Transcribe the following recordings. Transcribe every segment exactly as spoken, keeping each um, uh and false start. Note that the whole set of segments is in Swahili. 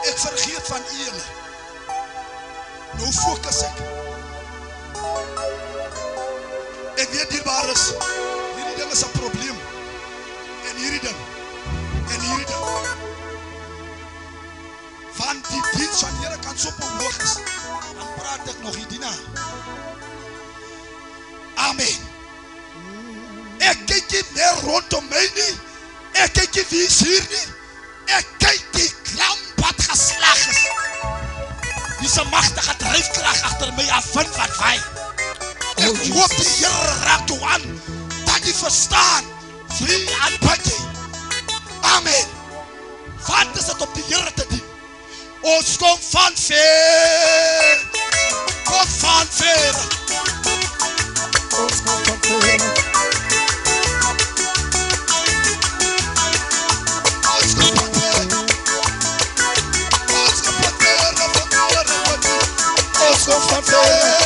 Ek vergeet van julle. Nou fokus ek. Ek weet dierbaar is, hierdie ding is 'n probleem. En hierdie ding, en hierdie ding. Van die diens van Here kan so omhoog is, dan praat ek nog hierdie na. Amen. Ek kyk nie meer rondom my nie. Ek kyk nie wie is hier nie. Ek kyk die klam wat geslag is. Dis 'n magtige dryfkrag agter my afvind wat wy. Ek hoop die Here raak toe aan, dat jy verstaan, vlie aan padje. Amen. Wat is het op die Here te dien? Ons kom van ver. Kom van ver. Ons kom van ver. Ons kom van ver. Ons kom van ver. Ons kom van ver.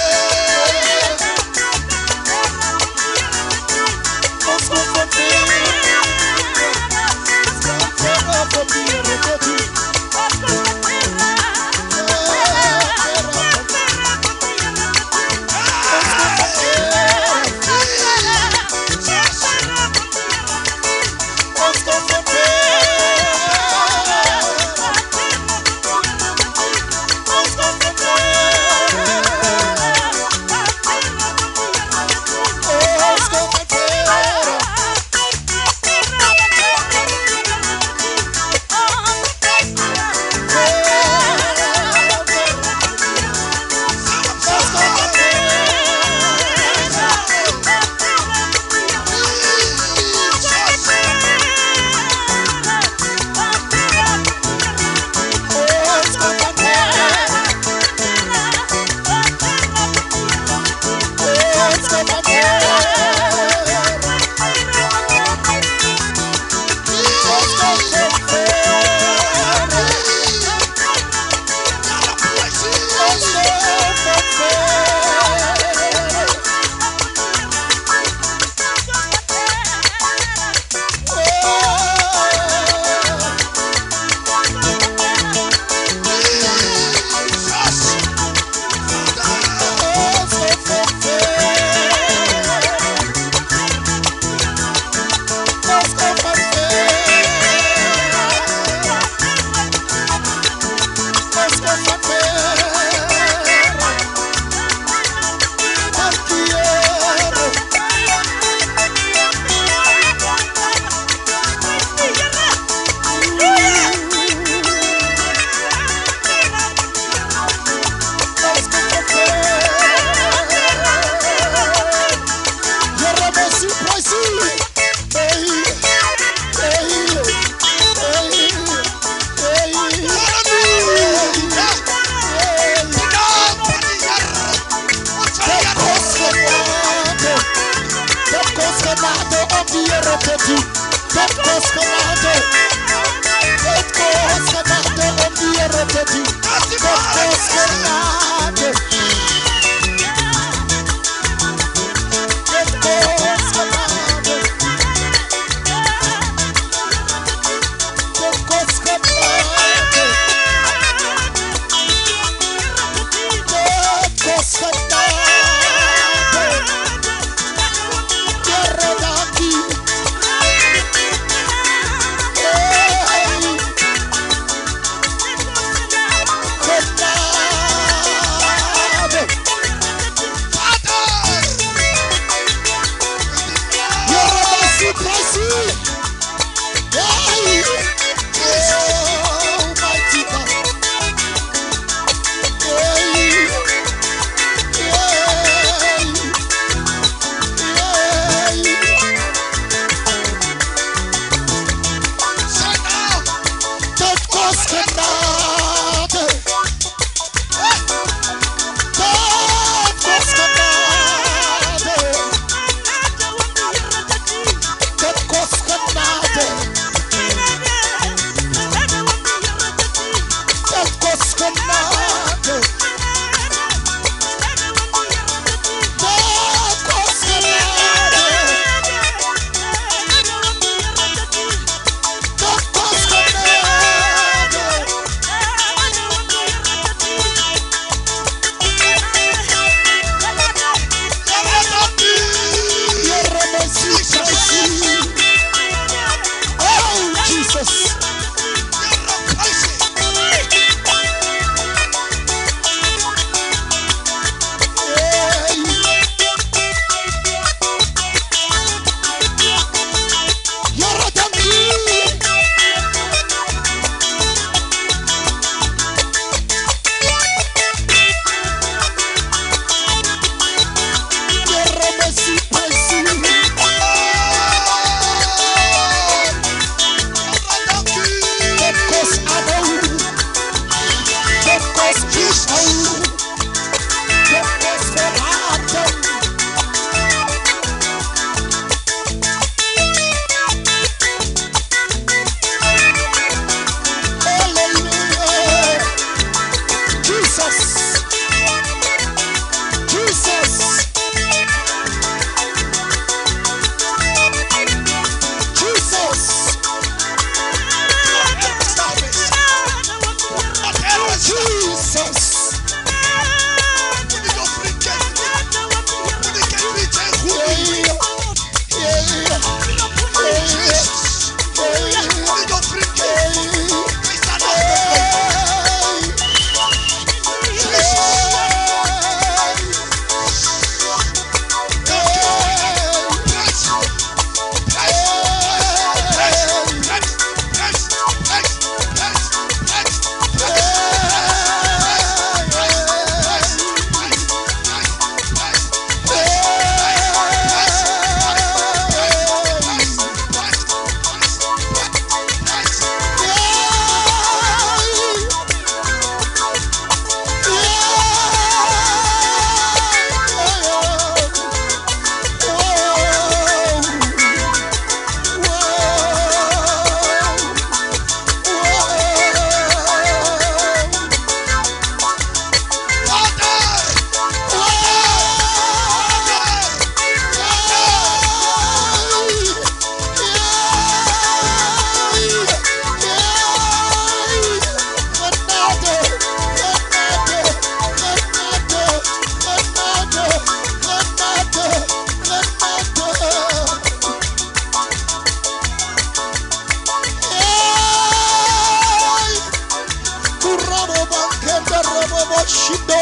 Shido.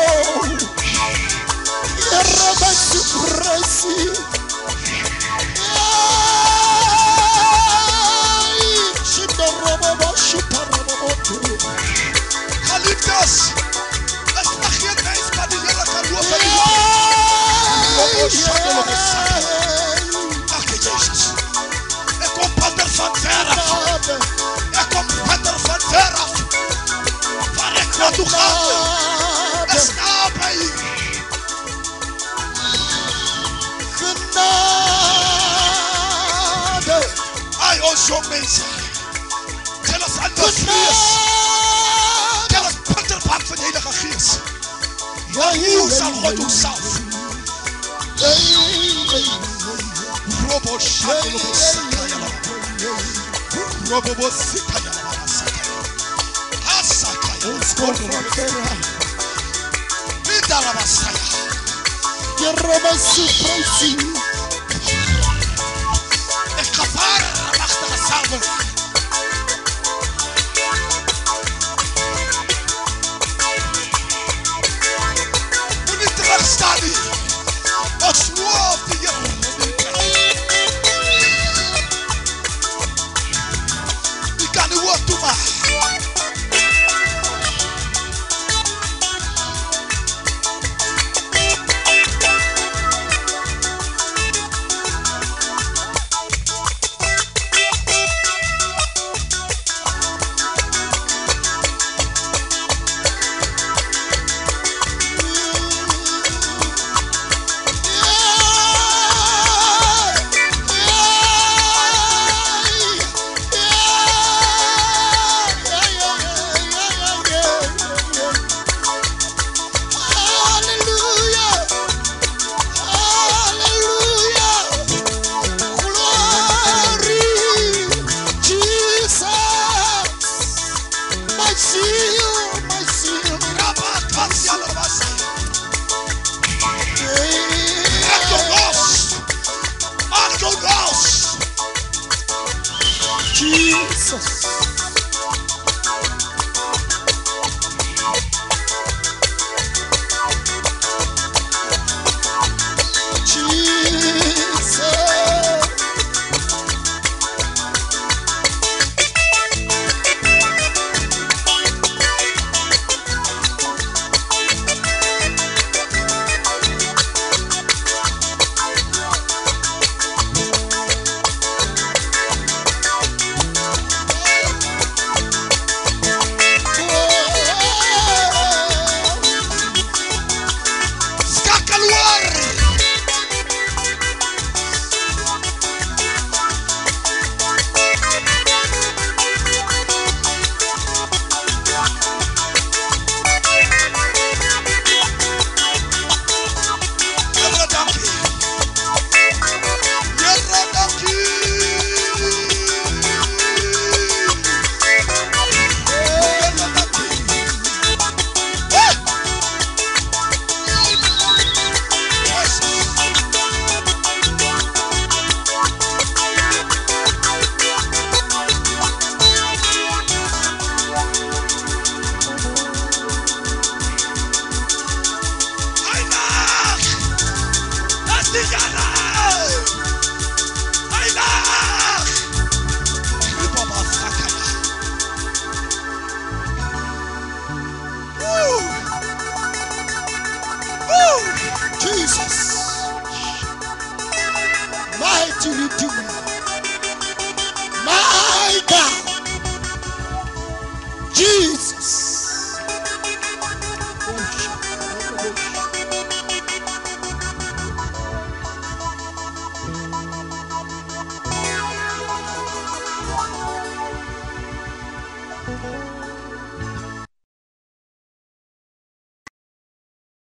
Yarabasuprasi. Shido Robo Shita Robo. Geliefdes, is daar geen mens wat die Here kan loof en die Robo Shita Robo. Dank je, Jezus. Ik kom patter van ver af. Ik kom patter van ver af. Waar ik naartoe ga, is nabij. Genade. Ai, ons jong mensen. Tel ons aan de vlees. Tel ons patterpak van de Heilige Geest. Hoe zal God ons zelf? Robo Shakalobo Sakayala. Robo Sikayala. Asakaya. Vidalabasaya. Yarabasuprasi. Ik ga varen achter de salven. Moet niet terugstaan hier. Als woord die je die kan de woord toemaken. Jesus. Mighty Redeemer, my God, Jesus. Oh,